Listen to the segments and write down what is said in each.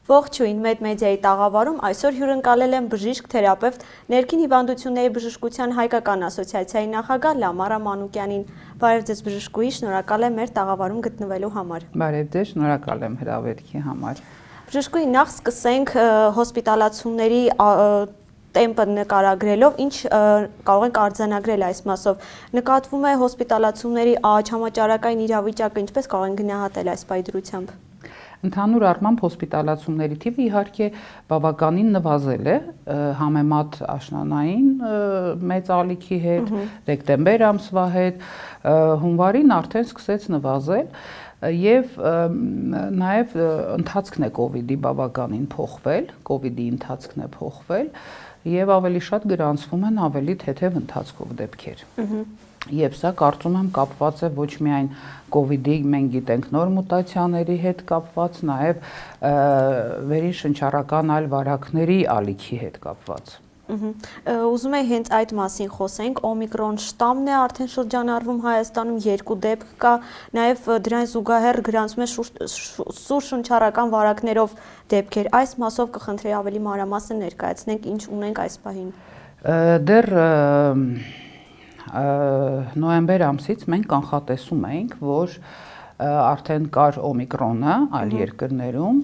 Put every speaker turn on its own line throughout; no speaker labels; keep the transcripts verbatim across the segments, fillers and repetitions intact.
Ողջույն, Մեդմեդիայի տաղավարում այսօր հյուրընկալել եմ բժիշկ թերապևտ ներքին հիվանդությունների բժշկության հայկական ասոցիացիայի նախագահ Լամարա Մանուկյանին։ Բարև ձեզ բժշկուհի, շնորհակալ եմ մեր տաղավարում գտնվելու համար։
Բարև ձեզ, շնորհակալ եմ հրավերքի համար։
Բժշկուհի, նախ սկսենք հոսպիտալացումների տեմպը նկարագրելով, ինչ կարող ենք արձանագրել այս մասով։ Նկատվում է հոսպիտալացումների աճ, համաճարակային իրավիճակը ինչպես կարող են գնահատել այս պայծրությամբ։
Ընդհանուր առմամբ հոսպիտալացումների թիվը իհարկե բավականին նվազել է համեմատ աշնանային մեծ ալիքի հետ, դեկտեմբեր ամսվա հետ, հունվարին արդեն սկսեց նվազել եւ նաեւ ընթացքն է կոവിഡ്ի բավականին փոխվել, կոവിഡ്ի ընթացքն է փոխվել եւ ավելի շատ գրանցվում են ավելի թեթև ընթացքով դեպքեր։ Եվ սա կարծում եմ կապված է ոչ միայն կոവിഡ്ի մենք գիտենք նոր մուտացիաների հետ կապված, նաև վերին շնչառական այլ վարակների ալիքի հետ կապված։
Ուզում եմ հենց այդ մասին խոսենք, օմիկրոն շտամն է արդեն շրջանառվում Հայաստանում, երկու դեպք կա, նաև դրան զուգահեռ գրանցում է սուր շնչառական վարակներով դեպքեր։ Այս մասով կխնդրեի ավելի մանրամասն ներկայացնենք, ինչ ունենք այս պահին։
Դեռ նոյեմբեր ամսից մենք կանխատեսում էինք, որ արդեն կար օմիկրոնը այլ երկրներում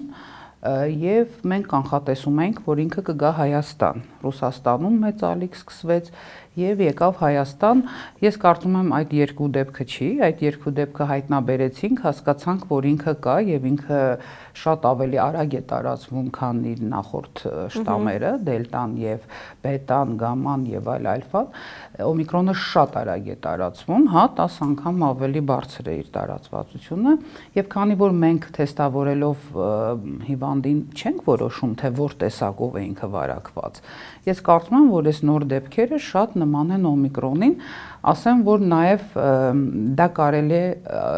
եւ մենք կանխատեսում էինք, որ ինքը կգա Հայաստան։ Ռուսաստանում մեծ ալիք սկսվեց եւ եկավ Հայաստան։ Ես կարծում եմ այդ երկու դեպքը չի, այդ երկու դեպքը հայտնաբերեցինք, հասկացանք, որ ինքը կա եւ ինքը շատ ավելի արագ է տարածվում, քան իր նախորդ շտամերը, դելտան եւ բետան, գաման եւ այլ ալֆան։ Օմիկրոնը շատ արագ է տարածվում, հա, տասը անգամ ավելի բարձր է իր տարածվածությունը եւ քանի որ մենք թեստավորելով հիվանդին չենք որոշում, թե որ տեսակով է ինքը վարակված։ Ես կարծում եմ, որ այս նոր դեպքերը շատ նման են օմիկրոնին, ասեմ, որ նաեւ դա կարելի է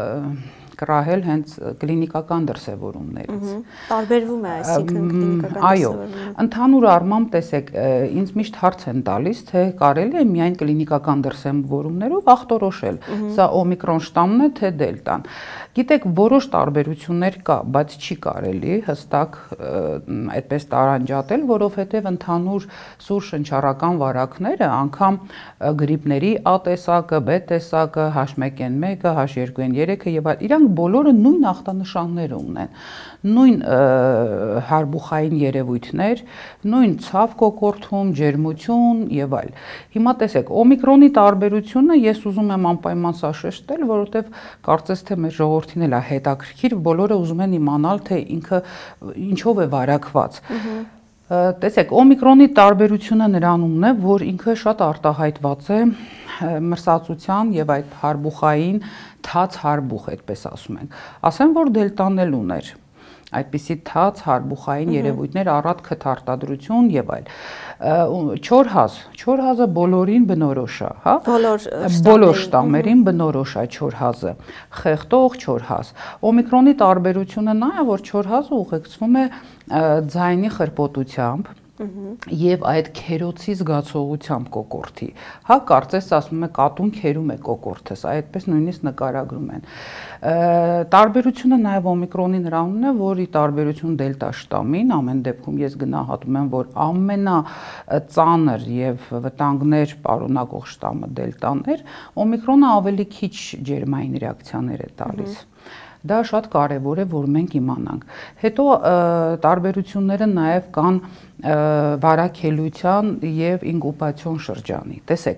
կրահել հենց կլինիկական դրսևորումներից։
Տարբերվում է այսինքն կլինիկական դրսևորումը։
Այո, ընդհանուր առմամբ տեսեք, ինձ միշտ հարց են տալիս, թե կարելի է միայն կլինիկական դրսևորումներով ախտորոշել, սա օմիկրոն շտամն է, թե դելտան։ Գիտեք, որոշ տարբերություններ կա, բայց չի կարելի հստակ այդպես տարանջատել, որովհետև ընդհանուր սուր շնչառական վարակները, անգամ գրիպների A տեսակը, B տեսակը, H one N one, H two N three եւ այլ, իրանք բոլորը նույն ախտանշանները ունեն, նույն հարբուխային երևույթներ, նույն ցավ կոկորդում, ջերմություն եւ այլ։ Հիմա տեսեք, օմիկրոնի տարբերությունը ես ուզում եմ անպայման սա շեշտել, որովհետեւ կարծես թե մեր ժողովրդին էլ է հետաքրքիր, բոլորը ուզում են իմանալ, թե ինքը ինչով է վարակված։ Տեսեք, օմիկրոնի տարբերությունը նրանումն է, որ ինքը շատ արտահայտված է մրսածության եւ այդ հարբուխային թաց հարբուխ, այդպես ասում ենք։ Ասեմ, որ դելտան էլ ուներ այդպիսի թաց հարբուխային երևույթներ, առատ քթարտադրություն եւ այլ։ Չորհազ, չորհազը բոլորին բնորոշ է, հա։ Բոլոր շտամերին բնորոշ է չորհազը։ Խեղտող չորհազ։ Օմիկրոնի տարբերությունը նա է, որ չորհազը ուղեկցվում է ձայնի խրպոտությամբ եւ այդ քերոցի զգացողությամբ կոկորտի։ Հա, կարծես ասում է կատուն քերում է կոկորտը, սա այդպես նույնիսկ նկարագրում են։ Տարբերությունը նաեւ օմիկրոնի նրանումն է, որ ի տարբերություն դելտա շտամին, ամեն դեպքում ես գնահատում եմ, որ ամենածանր եւ վտանգներ պարունակող շտամը դելտան էր, օմիկրոնը ավելի քիչ ջերմային ռեակցիաներ է տալիս։ Դա շատ կարևոր է, որ մենք իմանանք։ Հետո տարբերությունները նաև կան վարակելության եւ ինկուբացիոն շրջանի։ Տեսեք,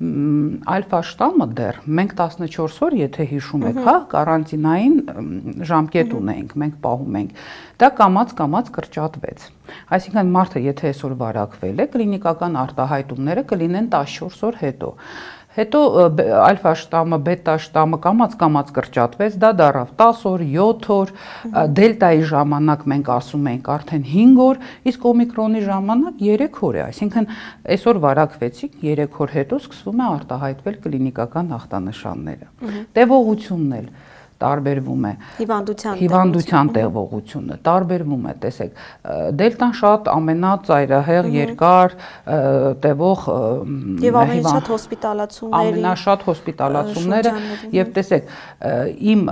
ալֆա շտամը դեռ մենք տասնչորս օր, եթե հիշում եք, հա, կարանտինային ժամկետ ունենք, մենք պահում ենք։ Դա կամած-կամած կրճատվեց։ Այսինքն մարդը եթե այսօր վարակվել է, կլինիկական արտահայտումները կլինեն տասնչորս օր հետո։ Հետո ալֆա շտամը, բետա շտամը կամած-կամած կրճատվեց, դա դարավ տասը օր, յոթ օր, դելտայի ժամանակ մենք ասում ենք արդեն հինգ օր, իսկ օմիկրոնի ժամանակ երեք օր է, այսինքն այսօր վարակվեցինք, երեք օր հետո սկսվում է արտահայտվել կլինիկական ախտանշանները։ Տևողությունն էլ տարբերվում է
հիվանդության
հիվանդության տևողությունը, տարբերվում է, տեսեք, դելտան շատ ամենածայրահեղ երկար տևող
եւ ամենաշատ հոսպիտալացումների
ամենաշատ հոսպիտալացումները եւ տեսեք, իմ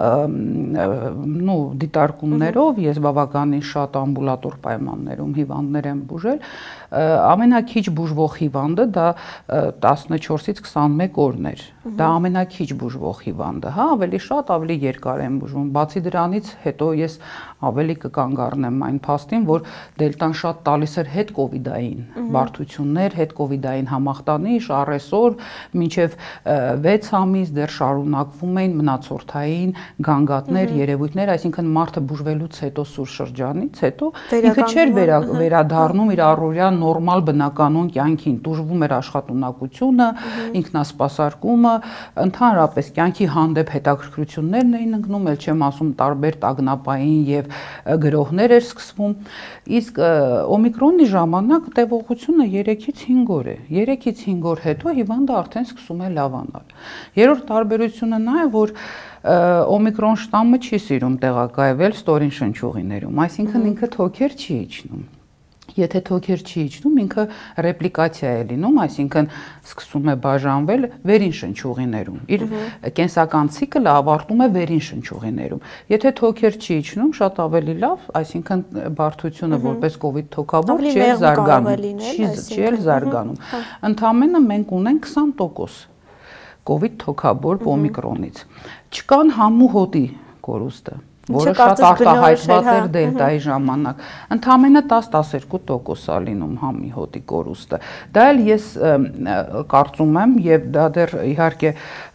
նու դիտարկումներով ես բավականին շատ ամբուլատոր պայմաններում հիվանդներ եմ բուժել, ամենաքիչ բուժվող հիվանդը դա տասնչորսից քսանմեկ օրն էր, դա ամենաքիչ բուժվող հիվանդը, հա, ավելի շատ, ավելի երկար եմ բուժվում, բացի դրանից հետո ես ավելի կկանգ առնեմ այն փաստին, որ դելտան շատ տալիս էր հետ կովիդային բարդություններ, հետ կովիդային համախտանիշ, առեսօր մինչև վեց ամիս դեռ շարունակվում էին մնացորդային գանգատներ, երևույթներ, այսինքն մարդը բուժվելուց հետո սուր շրջանից հետո ինքը չէր վերադառնում իր առօրյա նորմալ բնականon կյանքին, տուժվում էր աշխատունակությունը, ինքնասպասարկումը, ընդհանրապես կյանքի հանդեպ հետաքրքրություններն էին ընկնում, ել չեմ ասում տարբեր տագնապային եւ գրոհներ էր սկսվում, իսկ օմիկրոնի ժամանակ տևողությունը երեքից հինգ օր է, երեքից հինգ օր հետո հիվանդը արդեն սկսում է լավանալ։ Երրորդ տարբերությունը նա է, որ օմիկրոն շտամը չի սիրում տեղակայվել ստորին շնչուղիներում, այսինքն ինքը թոքեր չի իջնում։ Եթե թոքեր չի իջնում, ինքը ռեպլիկացիա է լինում, այսինքն սկսում է բաժանվել վերին շնչուղիներում։ Իր կենսական ցիկլը ավարտում է վերին շնչուղիներում։ Եթե թոքեր չի իջնում, շատ ավելի լավ, այսինքն բարդությունը որպես կովիդ թոքաբոր չի զարգանում, չի զարգանում։ Ընդամենը մենք ունենք քսան տոկոս կովիդ թոքաբոր օմիկրոնից։ Չկան համու հոտի կորուստը, որը շատ արտահայտված էր դելտայի ժամանակ, ընդամենը տասն-տասներկու տոկոս է լինում համի հոտի կորուստը։ Դա էլ ես կարծում եմ, եւ դա դեռ իհարկե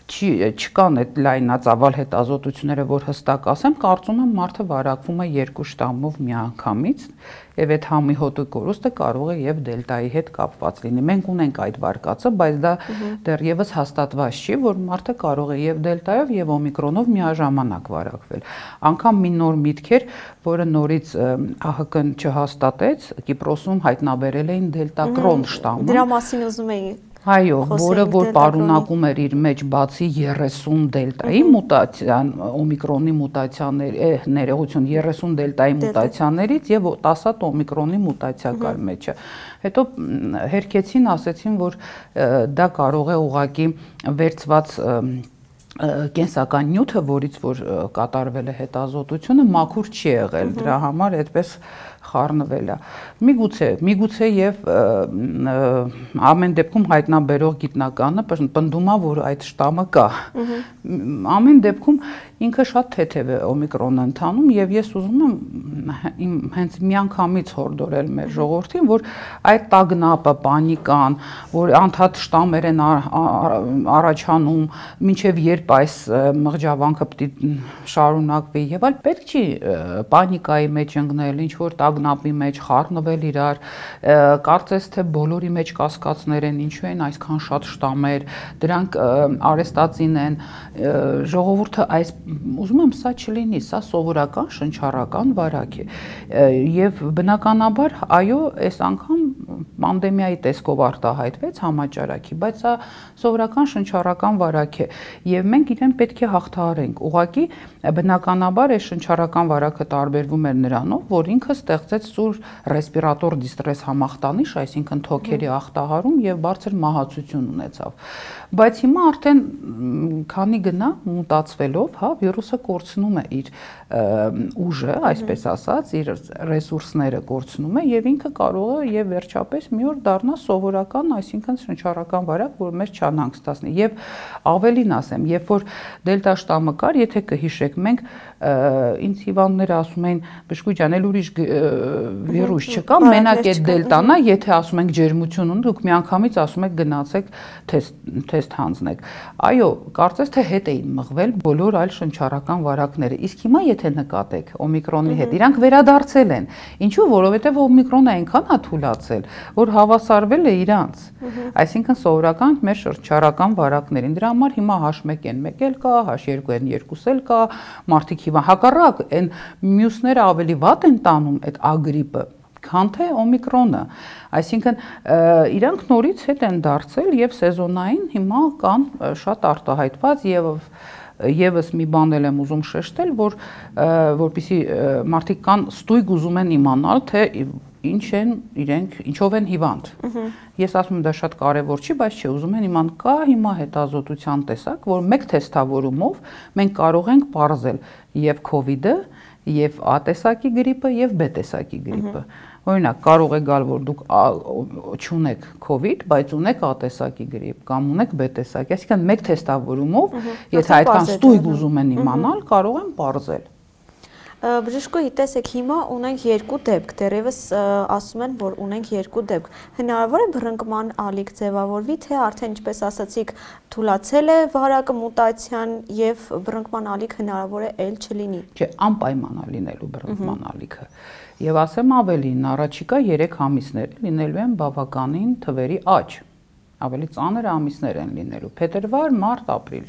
չկան այդ լայնածավալ հետազոտությունները, որ հստակ ասեմ, կարծում եմ մարդը վարակվում է երկու շտամով միանգամից եւ այդ համի հոտի կորուստը կարող է եւ դելտայի հետ կապված լինի։ Մենք ունենք այդ վարկածը, բայց դա դեռևս հաստատված չի, որ մարդը կարող է եւ դելտայով եւ օմիկրոնով միաժամանակ վարակվել։ Անկամ մի նոր միտք էր, որը նորից ԱՀԿ-ն չհաստատեց, Կիպրոսում հայտնաբերել էին դելտակրոն շտամը։ Դրա
մասին ուզում էի
Այո, որը որ պարունակում էր իր մեջ բացի երեսուն դելտայի մուտացիան, օմիկրոնի մուտացիաների, ներողություն, երեսուն դելտայի մուտացիաներից եւ տասը օմիկրոնի մուտացիա կար մեջը։ Հետո հերքեցին, ասեցին, որ դա կարող է ուղղակի վերցված կենսական նյութը, որից որ կատարվել է հետազոտությունը, մաքուր չի եղել, դրա համար այդպես խառնվել է։ Միգուցե, միգուցե եւ ամեն դեպքում հայտնաբերող գիտնականը պնդում է, որ այդ շտամը կա։ Ամեն դեպքում ինքը շատ թեթև է օմիկրոնը ընթանում եւ ես ուզում եմ հենց միանգամից հորդորել մեր ժողովրդին, որ այդ տագնապը, պանիկան, որ անդադ շտամեր են առաջանում, մինչեւ երբ այս մղջավանքը պիտի շարունակվի եւ այլ, պետք չի պանիկայի մեջ ընկնել, ինչ որ տագնապի մեջ խառնվել իրար, կարծես թե բոլորի մեջ կասկածներ են, ինչու են այսքան շատ շտամեր, դրանք արեստածին են, ժողովուրդը այս ուզում եմ սա չլինի, սա սովորական շնչառական վարակ է եւ բնականաբար այո, այս անգամ պանդեմիայի տեսքով արտահայտվեց համաճարակի, բայց սա սովորական շնչառական վարակ է եւ մենք իրեն պետք է հաղթահարենք։ Ուղղակի բնականաբար այս շնչառական վարակը տարբերվում էր նրանով, որ ինքը ստեղծեց սուր ռեսպիրատոր դիստրես համախտանիշ, այսինքն թոքերի ախտահարում եւ բարձր մահացություն ունեցավ։ Բայց հիմա արդեն քանի գնա մուտացվելով, հա, վիրուսը կորցնում է իր ուժը, այսպես ասած, իր ռեսուրսները կորցնում է եւ ինքը կարող է եւ վերջապես մի օր դառնա սովորական, այսինքն շնչառական վարակ, որ մեզ չանհանգստացնի։ Եվ ավելին ասեմ, երբ որ դելտա շտամը կար, եթե կհիշեք, մենք ինձ հիվանդները ասում էին, բժշկուհի ջան, էլ ուրիշ վիրուս չկա, մենակ այդ դելտան է, եթե ասում ենք ջերմություն ունի, դուք միանգամից ասում եք գնացեք թեստ հանձնեք։ Այո, կարծես թե հետ էին մղվել բոլոր այլ շնչառական վարակները։ Իսկ հիմա եթե նկատեք օմիկրոնի հետ, իրանք վերադարձել են։ Ինչու՞, որովհետև օմիկրոնը այնքան է թուլացել, որ հավասարվել է իրանց։ Այսինքն սովորական մեր շնչառական վարակներին։ Դրա համար հիմա H one N one էլ կա, H two N two էլ կա, մարդիկ հիմա հակառակ այն մյուսները ավելի վատ են տանում այդ ագրիպը, քան թե օմիկրոնը, այսինքն իրանք նորից հետ են դարձել եւ սեզոնային հիմա կան շատ արտահայտված եւ եւս մի բան էլ եմ ուզում շեշտել, որ որպեսզի մարդիկ կան ստույգ ուզում են իմանալ, թե ինչ են իրենք, ինչով են հիվանդ։ Ես ասում եմ դա շատ կարևոր չի, բայց չէ, ուզում են իմանալ, կա հիմա հետազոտության տեսակ, որ մեկ թեստավորումով մենք կարող ենք պարզել եւ COVID-ը, եւ A տեսակի գրիպը եւ B տեսակի գրիպը։ Օրինակ, կարող է գալ, որ դուք չունեք COVID, բայց ունեք A տեսակի գրիպ կամ ունեք B տեսակի, այսինքն մեկ թեստավորումով, եթե այդքան ստույգ ուզում են իմանալ, կարող են պարզել։
Բժշկուհի, տեսեք, հիմա ունենք երկու դեպք, դեռևս ասում են, որ ունենք երկու դեպք։ Հնարավոր է բռնկման ալիք ձևավորվի, թե արդեն, ինչպես ասացիք, թուլացել է վարակը, մուտացիան եւ բռնկման ալիք հնարավոր է էլ չլինի։
Չէ, անպայման է լինելու բռնկման ալիքը։ Եվ ասեմ ավելին, առաջիկա երեք ամիսներ լինելու են բավականին թվերի աճ։ Ավելի ծանր ամիսներ են լինելու՝ փետրվար, մարտ, ապրիլ։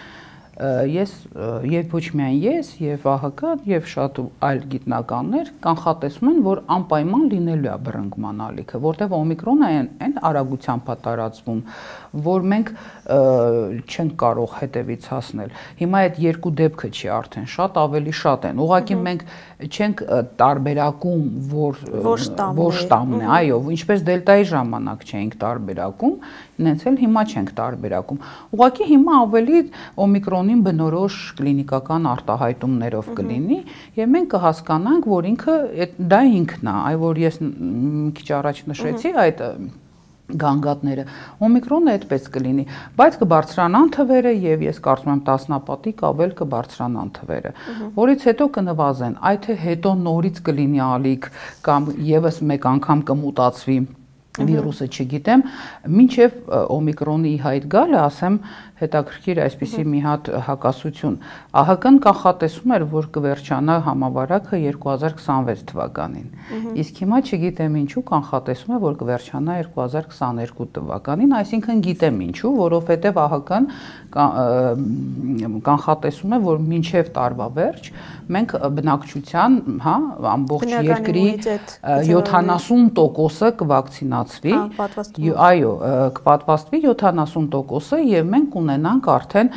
Ես եւ ոչ միայն ես, եւ ԱՀԿ, եւ շատ այլ գիտնականներ կանխատեսում են, որ անպայման լինելու է բռնկման ալիքը, որտեղ օմիկրոնը այն արագությամբ է տարածվում, որ մենք չենք կարող հետևից հասնել։ Հիմա այդ երկու դեպքը չի արդեն, շատ ավելի շատ են։ Ուղղակի մենք չենք տարբերակում, որ որ շտամն է, այո, ինչպես դելտայի ժամանակ չենք տարբերակում, նենց էլ հիմա չենք տարբերակում։ Ուղղակի հիմա ավելի օմիկրոնին բնորոշ կլինիկական արտահայտումներով կլինի, եւ մենք կհասկանանք, որ ինքը դա ինքն է, այ որ ես մի քիչ առաջ նշեցի այդ գանգատները, օմիկրոնը այդպես կլինի, բայց կբարձրանան թվերը եւ ես կարծում եմ տասնապատիկ ավել կբարձրանան թվերը, որից հետո կնվազեն, այ թե հետո նորից կլինի ալիք կամ եւս մեկ անգամ կմուտացվի վիրուսը չգիտեմ, մինչև օմիկրոնի հայտ գալը, ասեմ, հետաքրքիր այսպիսի մի հատ հակասություն։ ԱՀԿ-ն կանխատեսում էր, որ կվերջանա համավարակը երկու հազար քսանվեց թվականին։ Իսկ հիմա չգիտեմ ինչու կանխատեսում է, որ կվերջանա երկու հազար քսաներկու թվականին, այսինքն գիտեմ ինչու, որովհետև ԱՀԿ-ն կանխատեսում է, որ մինչև տարվա վերջ մենք բնակչության, հա, ամբողջ երկրի յոթանասուն տոկոսը կվակցինացվի, այո, կպատվաստվի յոթանասուն տոկոսը եւ մենք ունենանք արդեն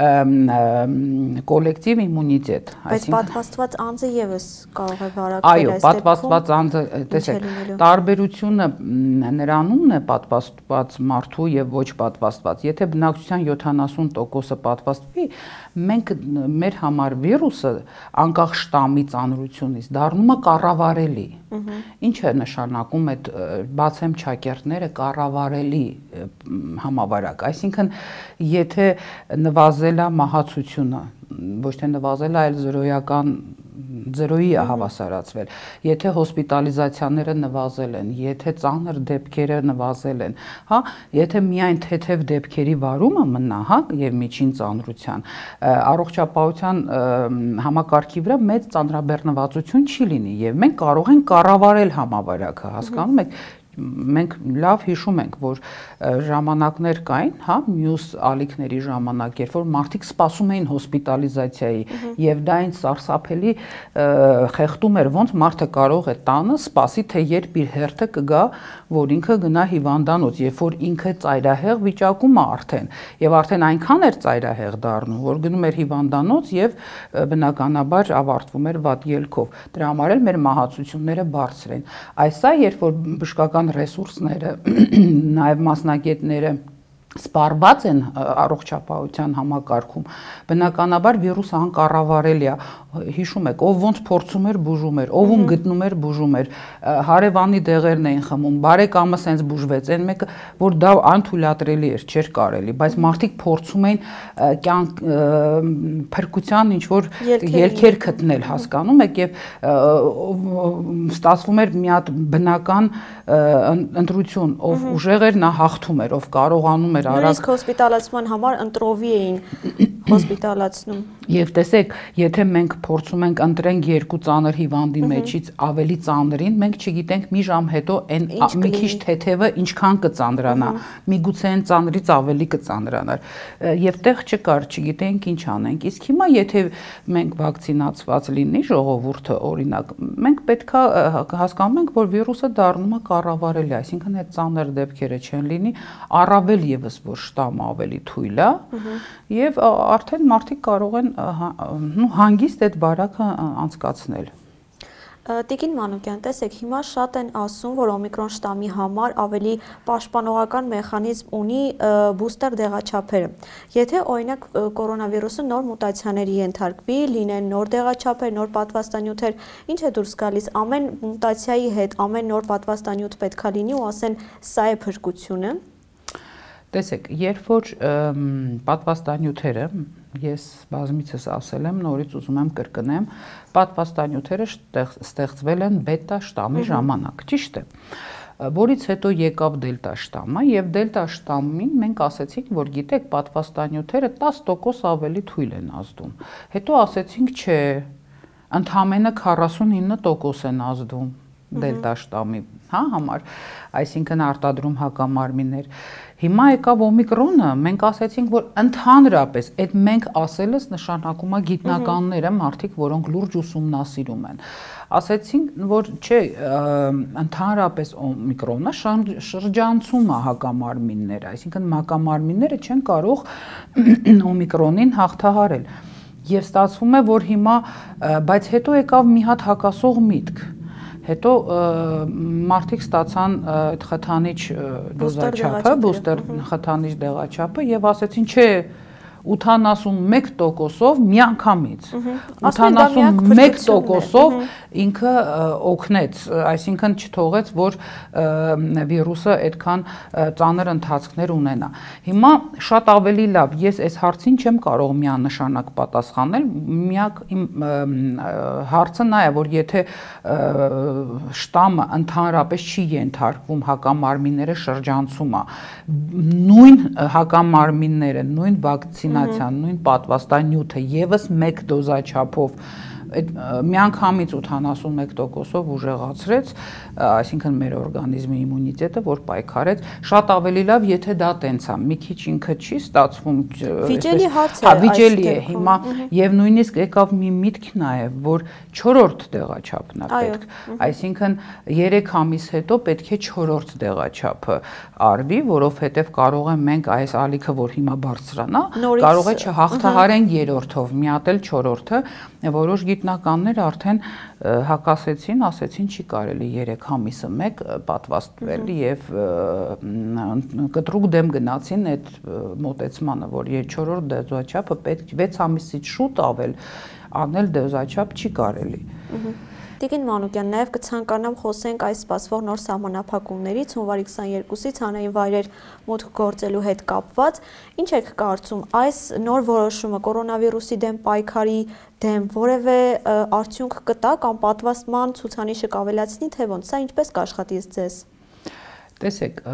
կոլեկտիվ իմունիտետ։
Բայց պատվաստված անձը եւս կարող է վարակվել
այս դեպքում։ Այո, պատվաստված անձը, տեսեք, տարբերությունը նրանումն է պատվաստված մարդու եւ ոչ պատվաստված։ Եթե բնակչության յոթանասուն տոկոսը պատվաստվի, մենք մեր համար վիրուսը անկախ շտամի ծանրությունից դառնում է կառավարելի։ Ինչ է նշանակում այդ բացեմ չակերտները կառավարելի համավարակ, այսինքն եթե նվազել է մահացությունը, ոչ թե նվազել է, այլ զրոյական զրոյի է հավասարացվել, եթե հոսպիտալիզացիաները նվազել են, եթե ծանր դեպքերը նվազել են, հա, եթե միայն թեթև դեպքերի վարումը մնա, հա, եւ միջին ծանրության, առողջապահության համակարգի վրա մեծ ծանրաբեռնվածություն չի լինի եւ մենք կարող ենք կառավարել համավարակը, հասկանում եք, մենք լավ հիշում ենք, որ ժամանակներ կային, հա, մյուս ալիքների ժամանակ, երբ որ մարդիկ սպասում էին հոսպիտալիզացիայի եւ դա ինձ սարսափելի խեղդում էր, ոնց մարդը կարող է տանը սպասի, թե երբ իր հերթը կգա, որ ինքը գնա հիվանդանոց, երբ որ ինքը ծայրահեղ վիճակում է արդեն եւ արդեն այնքան էր ծայրահեղ դառնում, որ գնում էր հիվանդանոց եւ բնականաբար ավարտվում էր վատ ելքով։ Դրա համար էլ մեր մահացությունները բարձր են։ Այսա երբ որ բժշկական ռեսուրսները, նաև մասնագետները սպառված են առողջապահության համակարգում, բնականաբար վիրուսը անկառավարելի է, հիշում եք, ով ոնց փորձում էր, բուժում էր, ով ում գտնում էր, բուժում էր, հարևանի դեղերն էին խմում, բարեկամը սենց բուժվեց, այն մեկը, որ դա անթույլատրելի էր, չէր կարելի, բայց մարդիկ փորձում էին կյանք փրկության ինչ որ ելքեր գտնել, հասկանում եք, եւ ստացվում էր մի հատ բնական ընտրություն, ով ուժեղ էր, նա հաղթում էր, ով կարողանում էր
Նույնիսկ հոսպիտալացման համար ընտրովի էին հոսպիտալացնում։ Եվ
տեսեք, եթե մենք փորձում ենք ընտրենք երկու ծանր հիվանդի մեջից ավելի ծանրին, մենք չգիտենք մի ժամ հետո այն մի քիչ թեթևը ինչքան կծանրանա, միգուցե այն ծանրից ավելի կծանրանար։ Եվ տեղ չկար, չգիտենք ինչ անենք։ Իսկ հիմա եթե մենք վակցինացված լինի ժողովուրդը, օրինակ, մենք պետքա հասկանում ենք, որ վիրուսը դառնում է կառավարելի, այսինքն այդ ծանր դեպքերը չեն լինի, առավել եւս որ շտամը ավելի թույլ է եւ արդեն մարդիկ կարող են հանգիստ այդ վարակը անցկացնել։
Տիկին Մանուկյան, տեսեք, հիմա շատ են ասում, որ օմիկրոն շտամի համար ավելի պաշտպանողական մեխանիզմ ունի բուստեր դեղաչափերը։ Եթե օրինակ կորոնավիրուսը նոր մուտացիաների ենթարկվի, լինեն նոր դեղաչափեր, նոր պատվաստանյութեր, ինչ է դուրս գալիս, ամեն մուտացիայի հետ ամեն նոր պատվաստանյութ պետքա լինի ու ասեն սա է փրկությունը։
Տեսեք, երբ որ պատվաստանյութերը, ես բազմիցս ասել եմ, նորից ուզում եմ կրկնեմ, պատվաստանյութերը ստեղծվել են բետա շտամի ժամանակ, ճիշտ է, որից հետո եկավ դելտա շտամը եւ դելտա շտամին մենք ասեցինք, որ գիտեք, պատվաստանյութերը տասը տոկոս ավելի թույլ են ազդում։ Հետո ասեցինք, չէ, ընդամենը քառասունինը տոկոս են ազդում դելտա շտամի, հա, համար, այսինքն արտադրում հակամարմիններ։ Հիմա եկավ օմիկրոնը, մենք ասեցինք, որ ընդհանրապես այդ մենք ասելս նշանակում է գիտնականները, մարդիկ, որոնք լուրջ ուսումնասիրում են։ Ասեցինք, որ չէ, ընդհանրապես օմիկրոնը շրջանցում է հակամարմինները, այսինքն հակամարմինները չեն կարող օմիկրոնին հաղթահարել։ Եվ ստացվում է, որ հիմա, բայց հետո եկավ մի հատ հակասող միտք։ Հետո մարդիկ ստացան այդ խթանիչ դոզաչափը, բուստեր խթանիչ դեղաչափը եւ ասեցին, չէ, ութանասունմեկ տոկոսով միանգամից, ութանասունմեկ տոկոսով ինքը օգնեց, այսինքն չթողեց, որ վիրուսը այդքան ծանր ընթացքներ ունենա։ Հիմա շատ ավելի լավ, ես այս հարցին չեմ կարող միանշանակ պատասխանել, միակ իմ հարցը նա է, որ եթե շտամը ընդհանրապես չի ենթարկվում հակամարմինները շրջանցումը, նույն հակամարմինները, նույն վակցինացիան, նույն պատվաստանյութը եւս մեկ դոզաչափով միանգամից ութանասունմեկ տոկոսով ուժեղացրեց, այսինքն մեր օրգանիզմի իմունիտետը, որ պայքարեց, շատ ավելի լավ, եթե դա տենց է, մի քիչ ինքը չի ստացվում,
վիճելի հարց է,
հա, վիճելի է հիմա, եւ նույնիսկ եկավ մի միտք նաեւ, որ չորրորդ դեղաչափն է պետք, այսինքն երեք ամիս հետո պետք է չորրորդ դեղաչափը արվի, որովհետեւ կարող է մենք այս ալիքը, որ հիմա բարձրանա, կարող է չհաղթահարենք երրորդով, մի հատ էլ չորրորդը, որոշ գիտնականներ արդեն հակասեցին, ասեցին չի կարելի երեք ամիսը մեկ պատվաստվել եւ կտրուկ դեմ գնացին այդ մոտեցմանը, որ չորրորդ դոզաչափը պետք վեց ամիսից շուտ ավել անել դոզաչափ չի կարելի։
Տիկին Մանուկյան, նաև կցանկանամ խոսենք այս սպասվող նոր սահմանափակումներից հունվարի քսաներկուսից հանրային վայրեր մուտք գործելու հետ կապված, ինչ եք կարծում, այս նոր որոշումը կորոնավիրուսի դեմ պայքարի դեմ որևէ արդյունք կտա կամ պատվաստման ցուցանիշը կավելացնի, թե ոնց, սա ինչպես կաշխատի ձեզ։
Տեսեք,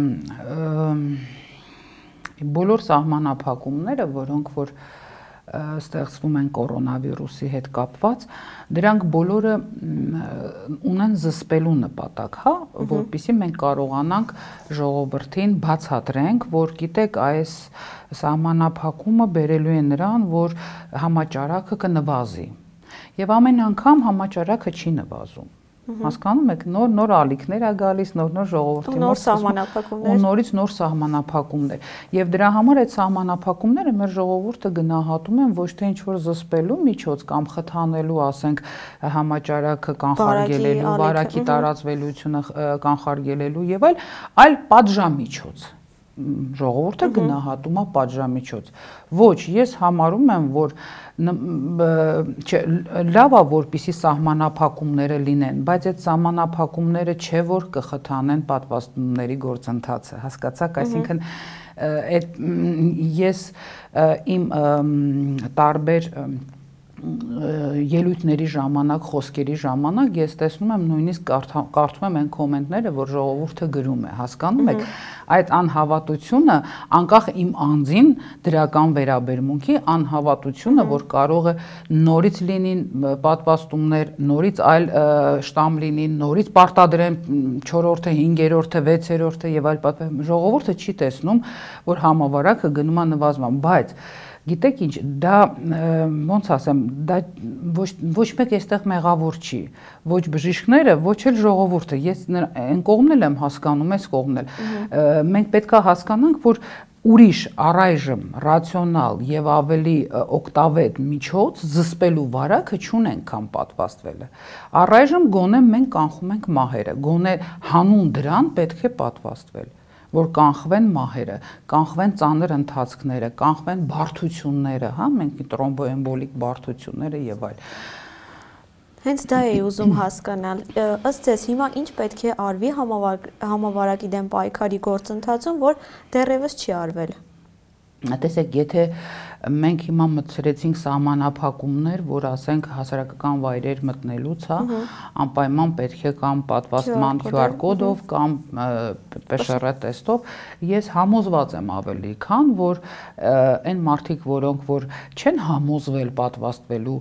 բոլոր սահմանափակումները, որոնք որ ստեղծվում են կորոնավիրուսի հետ կապված, դրանք բոլորը ունեն զսպելու նպատակ, հա, որպեսզի մենք կարողանանք ժողովրդին բացատրենք, որ գիտեք, այս սահմանափակումը բերելու է նրան, որ համաճարակը կնվազի։ Եվ ամեն անգամ համաճարակը չի նվազում։ Հասկանում եք, նոր նոր ալիքներ է գալիս, նոր նոր ժողովրդի
նոր սահմանափակումներ,
ու նորից նոր սահմանափակումներ։ Եվ դրա համար այդ սահմանափակումները մեր ժողովուրդը գնահատում են ոչ թե ինչ-որ զսպելու միջոց կամ խթանելու, ասենք, համաճարակը կանխարգելելու, վարակի տարածվելիությունը կանխարգելելու եւ այլ, այլ պատժամիջոց։ Ժողովուրդը գնահատում է պատժամիջոց։ Ոչ, ես համարում եմ, որ լավ է, որպեսզի սահմանափակումները լինեն, բայց այդ սահմանափակումները չէ, որ կխթանեն պատվաստումների գործընթացը, հասկացաք, այսինքն այդ ես իմ տարբեր ելույթների ժամանակ, խոսքերի ժամանակ ես տեսնում եմ նույնիսկ կարդում եմ այն կոմենտները, որ ժողովուրդը գրում է, հասկանում եք, այդ անհավատությունը, անկախ իմ անձին դրական վերաբերմունքի անհավատությունը, որ կարող է նորից լինին պատվաստումներ, նորից այլ շտամ լինի, նորից պարտադրեն չորրորդը, հինգերորդը, վեցերորդը եւ այլ պատվաստում, ժողովուրդը չի տեսնում, որ համավարակը գնում է նվազման, բայց գիտեք ինչ, դա ոնց ասեմ, դա ոչ ոչ մեկ այստեղ մեղավոր չի, ոչ բժիշկները, ոչ էլ ժողովուրդը, ես այն կողմն եմ հասկանում, այս կողմն էլ։ Մենք պետք է հասկանանք, որ ուրիշ առայժմ ռացիոնալ եւ ավելի օգտավետ միջոց զսպելու վարակը չունենք, քան պատվաստվելը։ Առայժմ գոնե մենք կանխում ենք մահերը, գոնե հանուն դրան պետք է պատվաստվել, որ կանխվեն մահերը, կանխվեն ծանր ընթացքները, կանխվեն բարդությունները, հա, մենք տրոմբոեմբոլիկ բարդությունները եւ այլ։
Հենց դա էի ուզում հասկանալ, ըստ ձեզ հիմա ինչ պետք է արվի համավարակի դեմ պայքարի գործընթացում, որ դեռևս չի արվել։
Տեսեք, եթե մենք հիմա մտցրեցինք սահմանափակումներ, որ ասենք հասարակական վայրեր մտնելուց, հա, անպայման պետք է կամ պատվաստման քյու ար կոդով կամ պե շե եր տեստով, ես համոզված եմ ավելի, քան որ այն մարդիկ, որոնք որ չեն համոզվել պատվաստվելու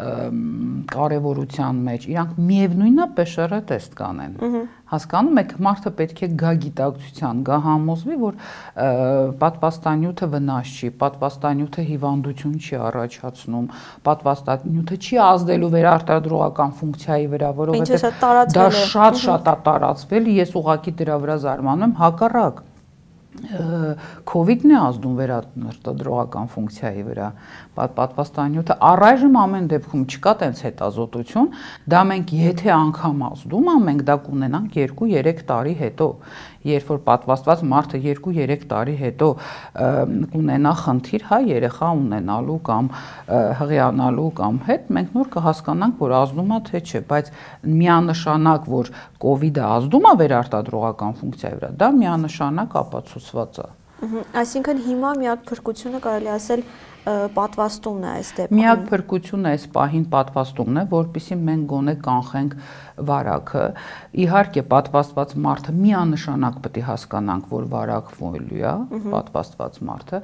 կարևորության մեջ, իրանք միևնույնն է պե շե եր տեստ կանեն։ Հասկանում եք, մարդը պետք է գա գիտակցության, գա համոզվի, որ պատվաստանյութը վնաս չի, պատվաստանյութը հիվանդություն չի առաջացնում, պատվաստանյութը չի ազդելու վերարտադրողական ֆունկցիայի վրա, որովհետև դա շատ-շատ է տարածվել, ես ուղղակի դրա վրա զարմանում եմ, հակառակ COVID-ն է ազդում վերարտադրողական ֆունկցիայի վրա, պատվաստանյութը առայժմ ամեն դեպքում չկա տենց հետազոտություն, դա մենք եթե անգամ ազդում, մենք դա կունենանք երկու-երեք տարի հետո, երբ որ պատվաստված մարդը երկու-երեք տարի հետո կունենա խնդիր, հա, երեխա ունենալու կամ հղիանալու կամ հետ, մենք նոր կհասկանանք, որ ազդում է թե չէ, բայց միանշանակ, որ COVID-ը ազդում է վերարտադրողական ֆունկցիայի վրա, դա միանշանակ ապացուցված է։
Այսինքն հիմա միակ փրկությունը կարելի ասել պատվաստումն է այս դեպքում։
Միակ փրկությունը այս պահին պատվաստումն է, որpիսի մենք գոնե կանխենք վարակը։ Իհարկե պատվաստված մարդը միանշանակ պետք է հասկանանք, որ վարակվելու է, պատվաստված մարդը,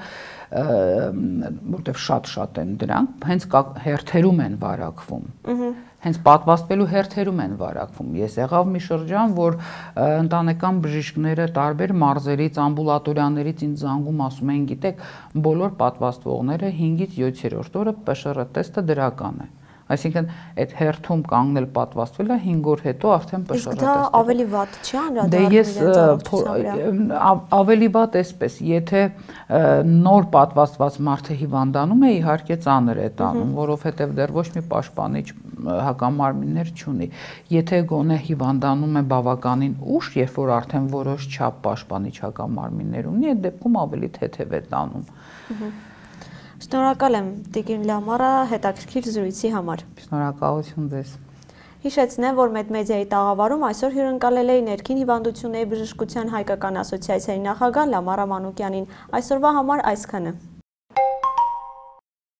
որտեղ շատ-շատ են դրանք, հենց հերթերում են վարակվում։ Հենց պատվաստվելու հերթերում են վարակվում։ Ես եղավ մի շրջան, որ ընտանեկան բժիշկները տարբեր մարզերից, ամբուլատորիաներից ինձ զանգում ասում էին, գիտեք, բոլոր պատվաստվողները հինգից յոթերորդ օրը պե շե եր տեստը դրական է։ Այսինքն այդ հերթում կանգնել պատվաստվելը հինգ օր հետո արդեն պե շե եր տեստ է։
Իսկ դա ավելի վատ չի անդրադառնում։
Դե ես ավելի վատ էսպես, եթե նոր պատվաստված մարդը հիվանդանում է, իհարկե ծանր է տանում, որովհետև դեռ ոչ մի պաշտպանիչ հակամարմիններ չունի։ Եթե գոնե հիվանդանում է բավականին ուշ, երբ որ արդեն որոշ չափ պաշտպանիչ հակամարմիններ ունի, այդ դեպքում ավելի թեթև է տանում։
Շնորհակալ եմ Տիկին Լամարա հետաքրքիր զրույցի համար։
Շնորհակալություն ձեզ։
Հիշեցնեմ, որ Մեդմեդիայի տաղավարում այսօր հյուրընկալել էի ներքին հիվանդությունների բժշկության հայկական ասոցիացիայի նախագահ Լամարա Մանուկյանին։ Այսօրվա համար այսքանը։